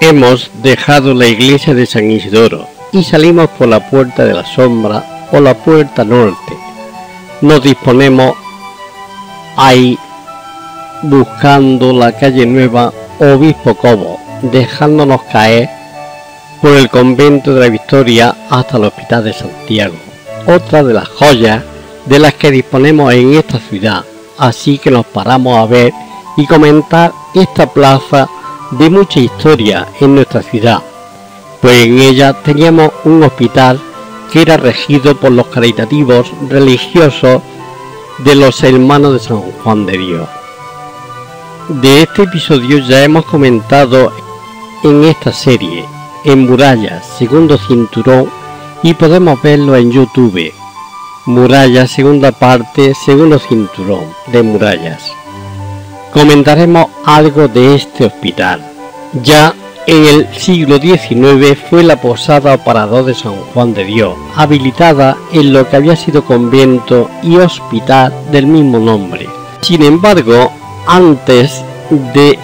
Hemos dejado la iglesia de San Isidoro y salimos por la puerta de la sombra o la puerta norte. Nos disponemos a ir buscando la calle Nueva Obispo Cobo, dejándonos caer por el convento de la Victoria hasta el Hospital de Santiago, otra de las joyas de las que disponemos en esta ciudad. Así que nos paramos a ver y comentar esta plaza de mucha historia en nuestra ciudad, pues en ella teníamos un hospital que era regido por los caritativos religiosos de los hermanos de San Juan de Dios. De este episodio ya hemos comentado en esta serie, en Murallas, segundo cinturón, y podemos verlo en YouTube. Murallas, segunda parte, segundo cinturón de Murallas. Comentaremos algo de este hospital. Ya en el siglo XIX fue la posada o parador de San Juan de Dios, habilitada en lo que había sido convento y hospital del mismo nombre. Sin embargo, antes de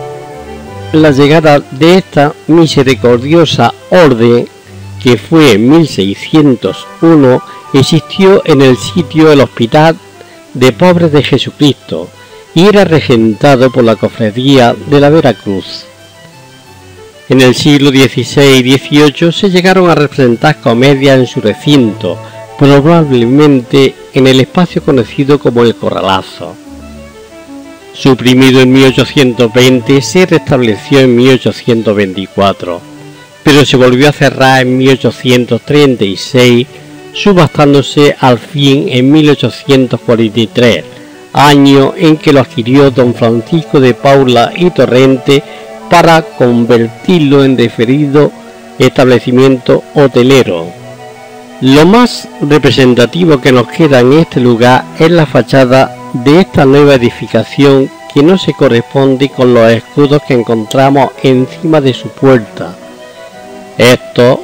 la llegada de esta misericordiosa orden, que fue en 1601, existió en el sitio el Hospital de Pobres de Jesucristo y era regentado por la Cofradía de la Veracruz. En el siglo XVI y XVIII se llegaron a representar comedias en su recinto, probablemente en el espacio conocido como el Corralazo. Suprimido en 1820, se restableció en 1824, pero se volvió a cerrar en 1836, subastándose al fin en 1843, año en que lo adquirió don Francisco de Paula y Torrente para convertirlo en referido establecimiento hotelero. Lo más representativo que nos queda en este lugar es la fachada de esta nueva edificación, que no se corresponde con los escudos que encontramos encima de su puerta. Estos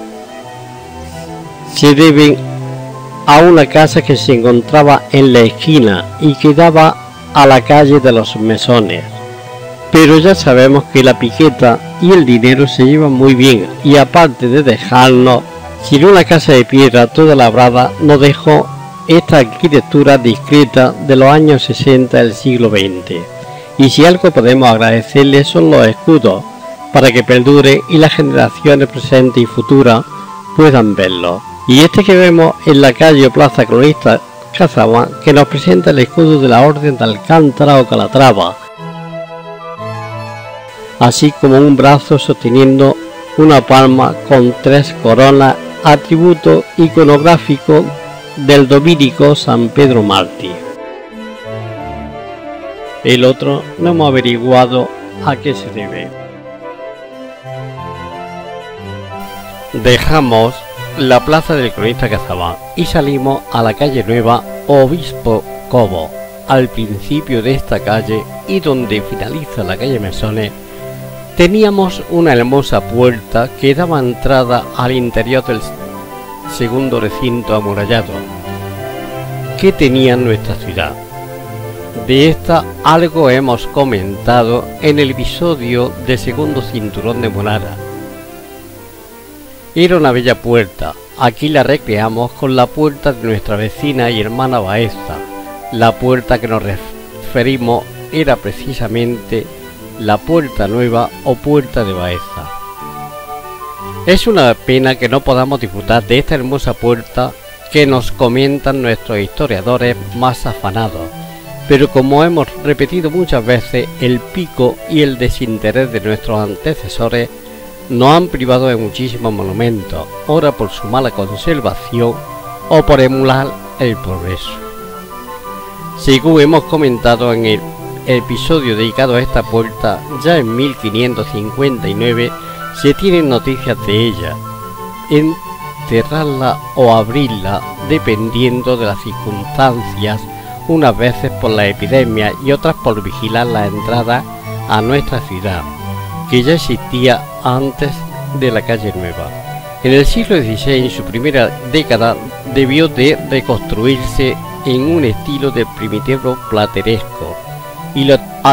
se deben a una casa que se encontraba en la esquina y que daba a la calle de los Mesones. Pero ya sabemos que la piqueta y el dinero se llevan muy bien, y aparte de dejarnos sin una casa de piedra toda labrada, nos dejó esta arquitectura discreta de los años 60 del siglo XX. Y si algo podemos agradecerle son los escudos, para que perdure y las generaciones presentes y futuras puedan verlo. Y este que vemos en la calle o plaza Cronista Cazaba, que nos presenta el escudo de la Orden de Alcántara o Calatrava, así como un brazo sosteniendo una palma con 3 coronas, atributo iconográfico del dominico San Pedro Mártir. El otro no hemos averiguado a qué se debe. Dejamos la plaza del Cronista Cazabán y salimos a la calle Nueva Obispo Cobo. Al principio de esta calle, y donde finaliza la calle Mesones, teníamos una hermosa puerta que daba entrada al interior del segundo recinto amurallado que tenía nuestra ciudad. De esta algo hemos comentado en el episodio de segundo cinturón de Monara. Era una bella puerta. Aquí la recreamos con la puerta de nuestra vecina y hermana Baeza. La puerta que nos referimos era precisamente la Puerta Nueva o Puerta de Baeza. Es una pena que no podamos disfrutar de esta hermosa puerta que nos comentan nuestros historiadores más afanados, pero como hemos repetido muchas veces, el pico y el desinterés de nuestros antecesores nos han privado de muchísimos monumentos, ora por su mala conservación o por emular el progreso. Según hemos comentado en el episodio dedicado a esta puerta, ya en 1559 se tienen noticias de ella. Enterrarla o abrirla dependiendo de las circunstancias, unas veces por la epidemia y otras por vigilar la entrada a nuestra ciudad, que ya existía antes de la calle Nueva. En el siglo XVI, en su primera década, debió de reconstruirse en un estilo del primitivo plateresco, y lo atestó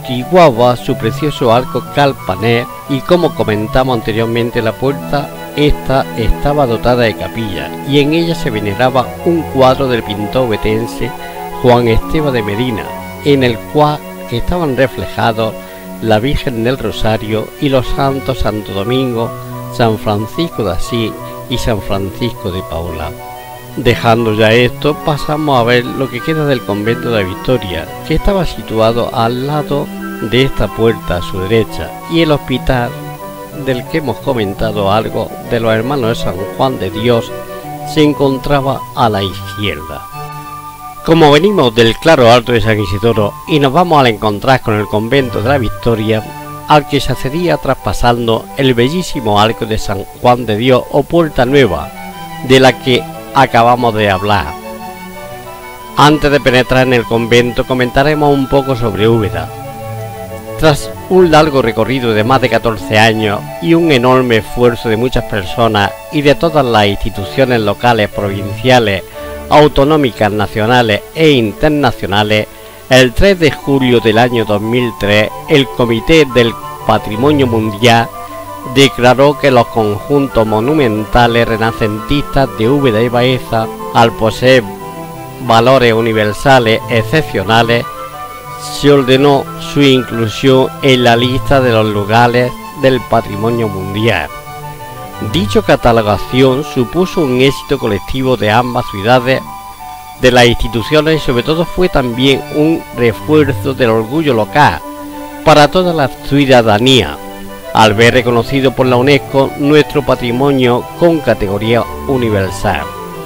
amortiguaba su precioso arco calpanés y, como comentamos anteriormente, la puerta esta estaba dotada de capilla y en ella se veneraba un cuadro del pintor obetense Juan Esteban de Medina, en el cual estaban reflejados la Virgen del Rosario y los santos Santo Domingo, San Francisco de Asís y San Francisco de Paula. Dejando ya esto, pasamos a ver lo que queda del convento de la Victoria, que estaba situado al lado de esta puerta a su derecha, y el hospital del que hemos comentado algo de los hermanos de San Juan de Dios se encontraba a la izquierda. Como venimos del claro alto de San Isidoro y nos vamos a encontrar con el convento de la Victoria, al que se accedía traspasando el bellísimo arco de San Juan de Dios o Puerta Nueva, de la que acabamos de hablar. Antes de penetrar en el convento comentaremos un poco sobre Úbeda. Tras un largo recorrido de más de 14 años y un enorme esfuerzo de muchas personas y de todas las instituciones locales, provinciales, autonómicas, nacionales e internacionales, el 3 de julio del año 2003, el Comité del Patrimonio Mundial declaró que los conjuntos monumentales renacentistas de Úbeda y Baeza, al poseer valores universales excepcionales, se ordenó su inclusión en la lista de los lugares del patrimonio mundial. Dicha catalogación supuso un éxito colectivo de ambas ciudades, de las instituciones, y sobre todo fue también un refuerzo del orgullo local para toda la ciudadanía, al ver reconocido por la UNESCO nuestro patrimonio con categoría universal.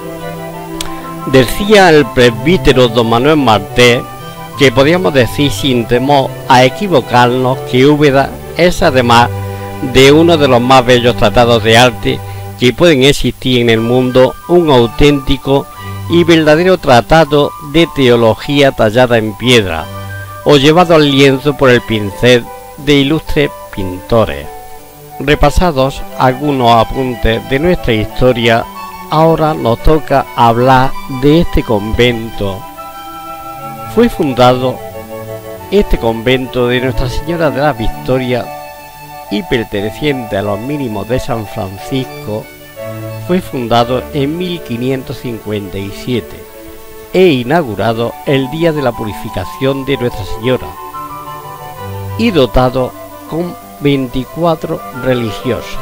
Decía el presbítero don Manuel Martés que podíamos decir sin temor a equivocarnos que Úbeda es, además de uno de los más bellos tratados de arte que pueden existir en el mundo, un auténtico y verdadero tratado de teología tallada en piedra o llevado al lienzo por el pincel de ilustres pintores. Repasados algunos apuntes de nuestra historia, ahora nos toca hablar de este convento. Fue fundado este convento de Nuestra Señora de la Victoria y perteneciente a los mínimos de San Francisco. Fue fundado en 1557 e inaugurado el día de la purificación de Nuestra Señora y dotado con 24 religiosos,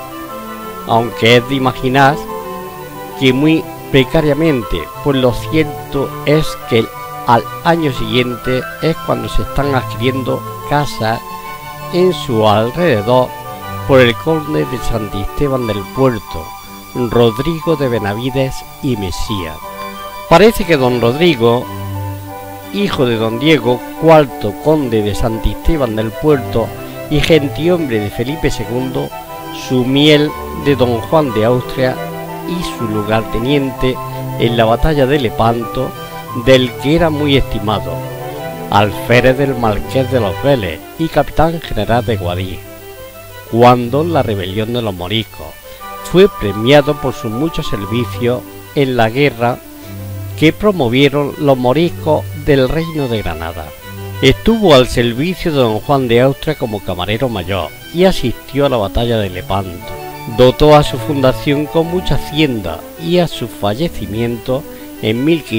aunque es de imaginar que muy precariamente, pues lo cierto es que al año siguiente es cuando se están adquiriendo casas en su alrededor por el conde de Santisteban del Puerto, Rodrigo de Benavides y Mesía. Parece que don Rodrigo, hijo de don Diego IV, conde de Santisteban del Puerto y gentilhombre de Felipe II, su miel de don Juan de Austria y su lugarteniente en la batalla de Lepanto, del que era muy estimado, alférez del Marqués de los Vélez y capitán general de Guadix, cuando la rebelión de los moriscos. Fue premiado por sus muchos servicios en la guerra que promovieron los moriscos del Reino de Granada. Estuvo al servicio de don Juan de Austria como camarero mayor y asistió a la batalla de Lepanto. Dotó a su fundación con mucha hacienda y a su fallecimiento en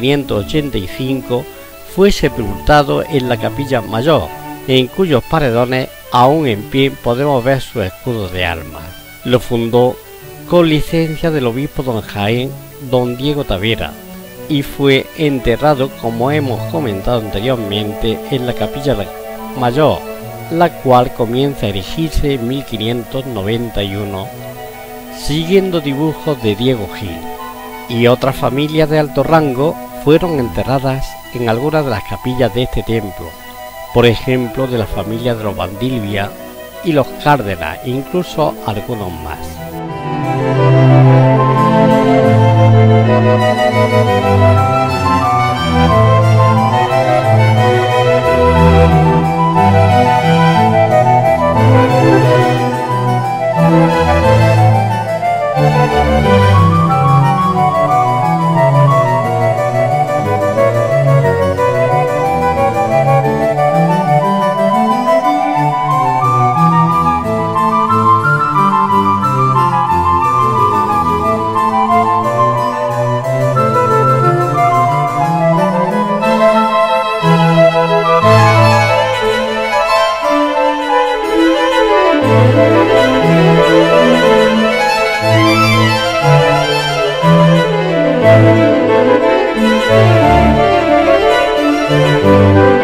1585 fue sepultado en la capilla mayor, en cuyos paredones aún en pie podemos ver su escudo de armas. Lo fundó con licencia del obispo don Jaén, don Diego Tavera, y fue enterrado, como hemos comentado anteriormente, en la capilla mayor, la cual comienza a erigirse en 1591, siguiendo dibujos de Diego Gil, y otras familias de alto rango fueron enterradas en algunas de las capillas de este templo, por ejemplo de la familia de los Vandilvia y los Cárdenas, incluso algunos más. Thank you.